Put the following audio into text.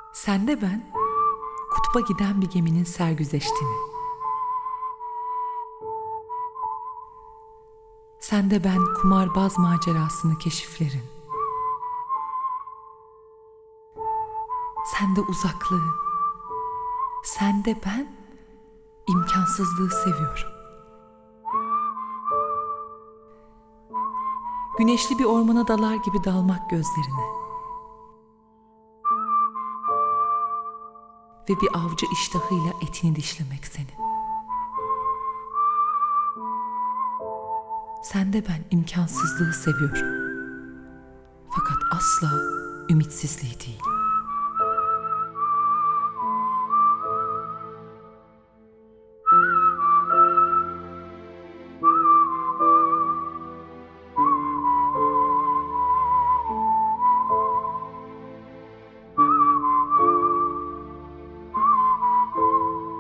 Sende ben, kutba giden bir geminin sergüzeştini. Sende ben, kumarbaz macerasını keşiflerin. Sende uzaklığı, sende ben, imkansızlığı seviyorum. Güneşli bir ormana dalar gibi dalmak gözlerine. Ve bir avcı iştahıyla etini dişlemek senin. Sende ben imkansızlığı seviyorum. Fakat asla ümitsizliği değil.